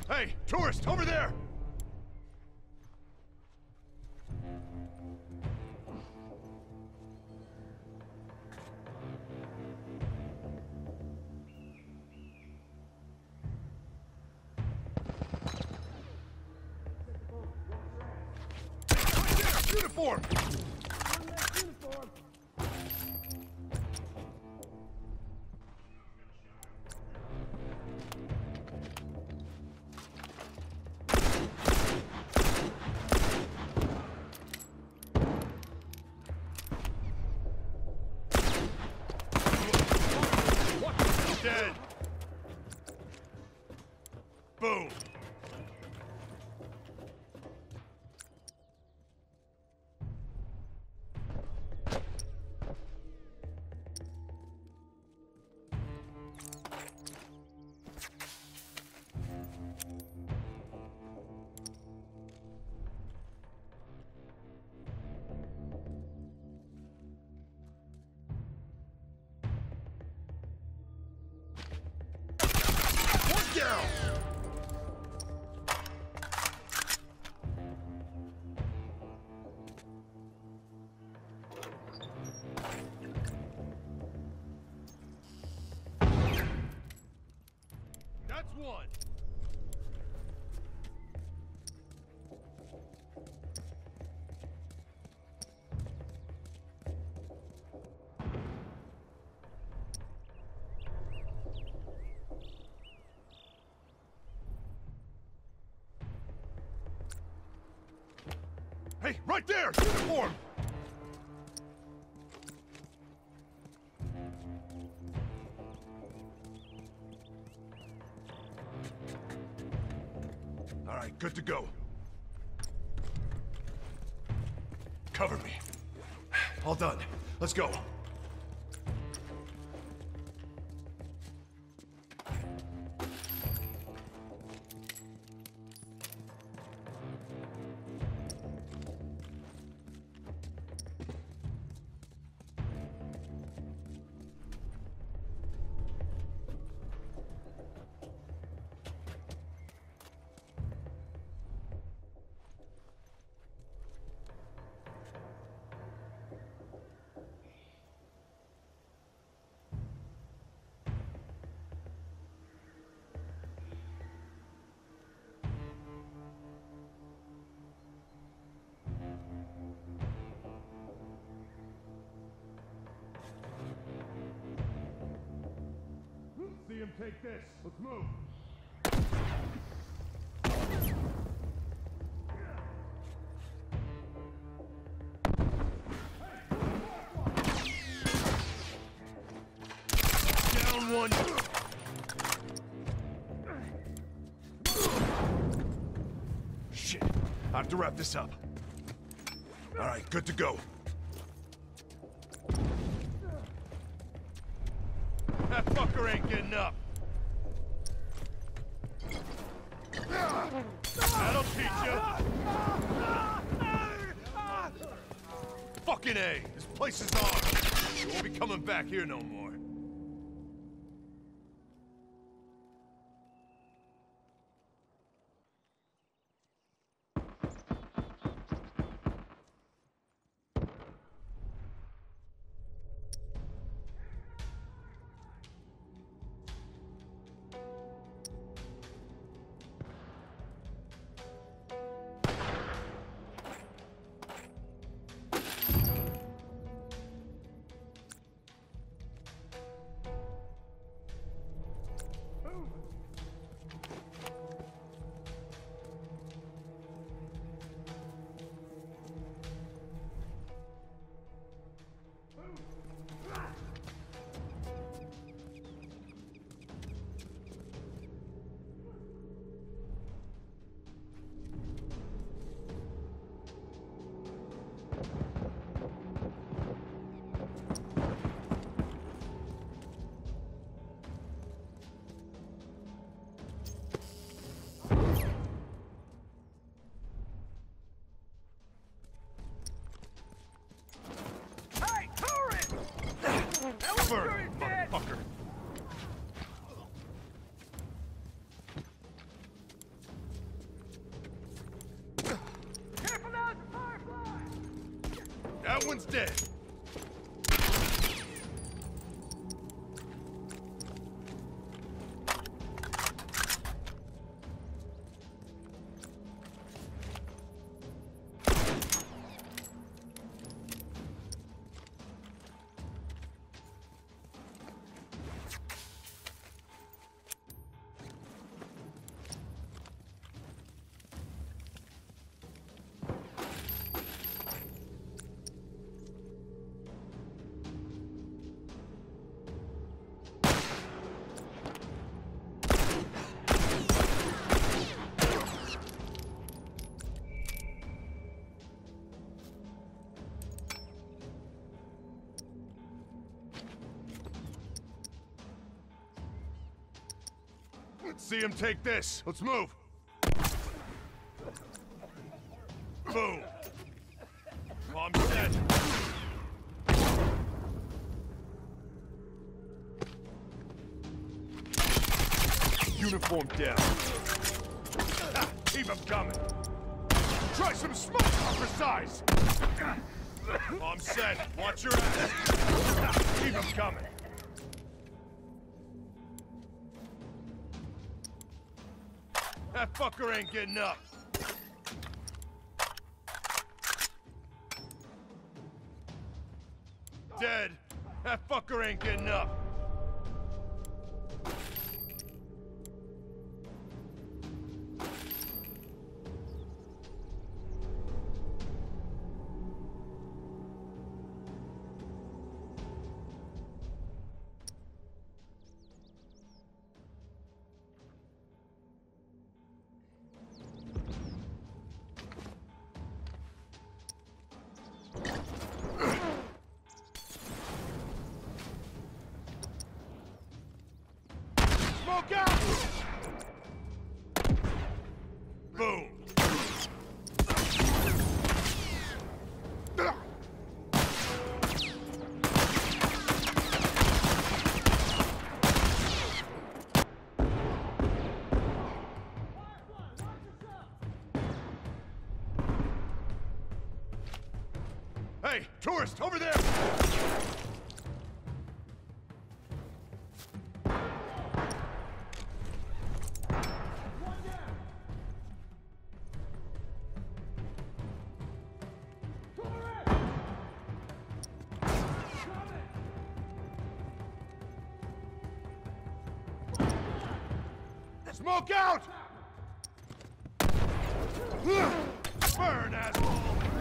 Hey, tourist, over there! Uniform! Uniform! Dead! Boom! Down! That's one! Hey, right there! Uniform! All right, good to go. Cover me. All done. Let's go. See him take this. Let's move. Down one. Shit. I have to wrap this up. All right, good to go. That fucker ain't getting up. That'll teach you. Fucking A. This place is ours. You won't be coming back here no more. That one's dead. Let's see him take this. Let's move. Boom. Bomb set. Uniform down. Ah, keep him coming. Try some smoke for size. Bomb set. Watch your ass. Ah, keep him coming. That fucker ain't getting up. Dead. That fucker ain't getting up. Smoke out! Boom! Hey, tourist, over there! Smoke out! Burn, asshole!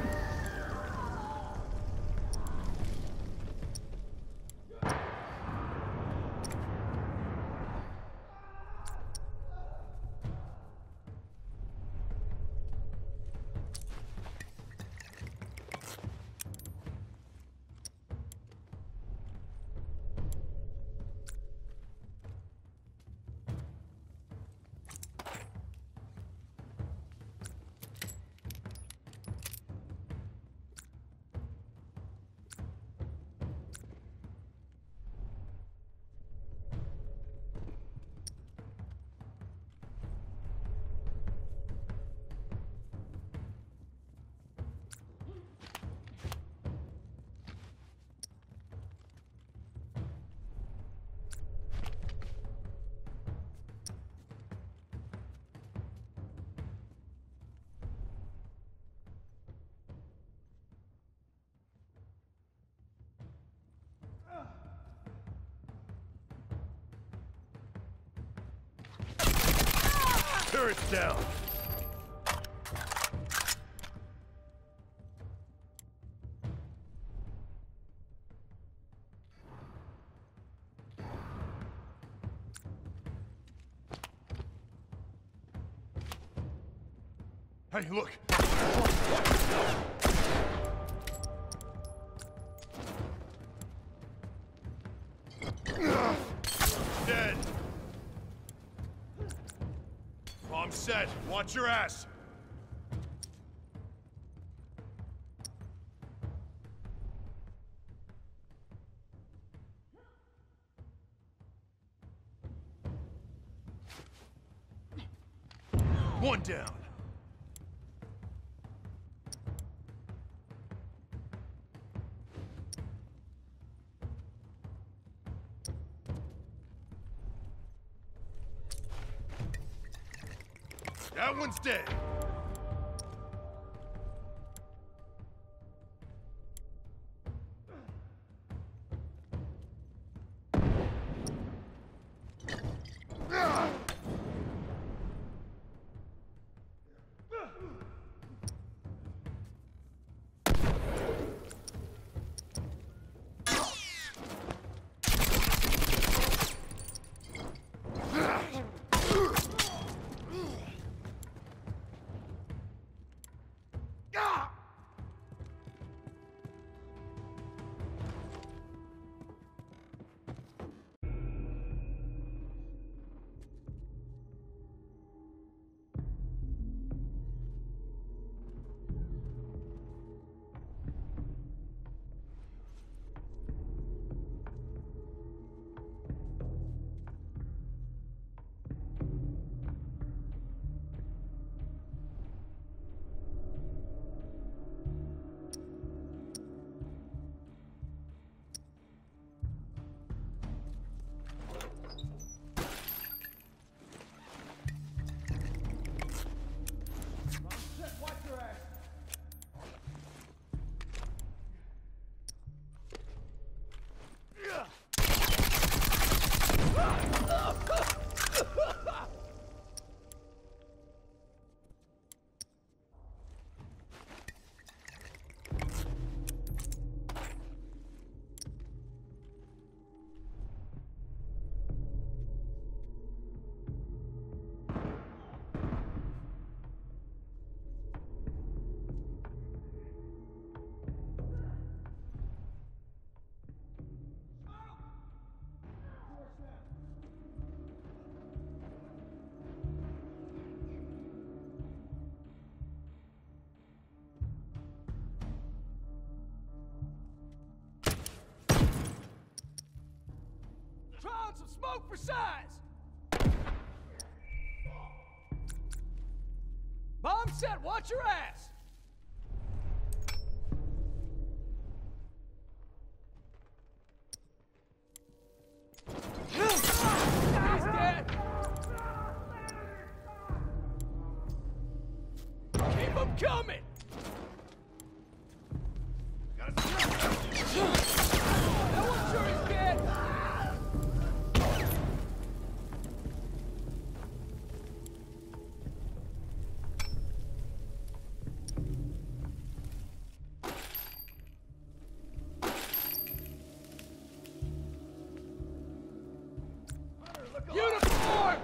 Turret's down. Hey, look. Dead. Bomb set. Watch your ass. One down. That one's dead. Throwing some smoke for size! Bomb set, watch your ass! He's dead! Keep him coming! That one sure is dead! Uniform!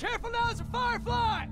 Careful now, it's a firefly!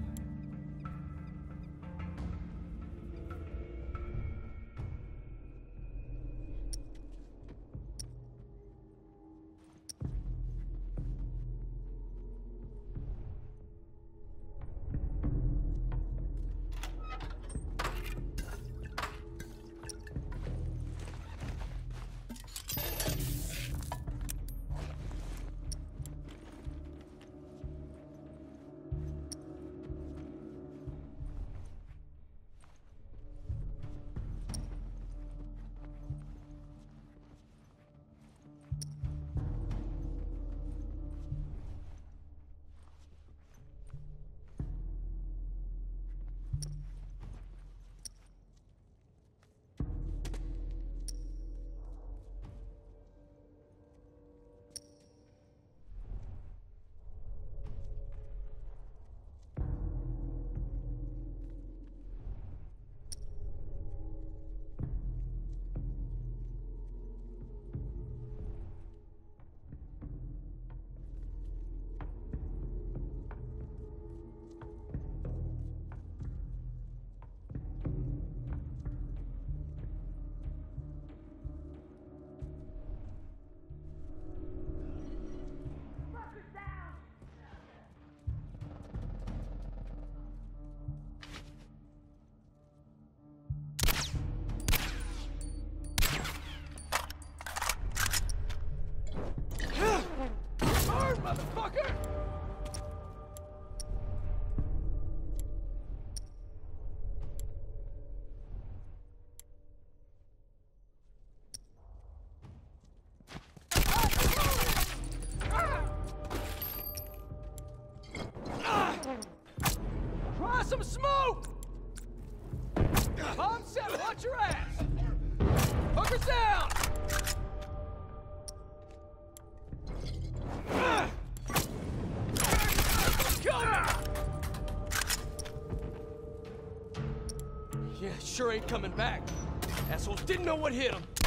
Motherfucker! Try some smoke! Bomb set, watch your ass! Hookers down! Yeah, sure ain't coming back. Assholes didn't know what hit him.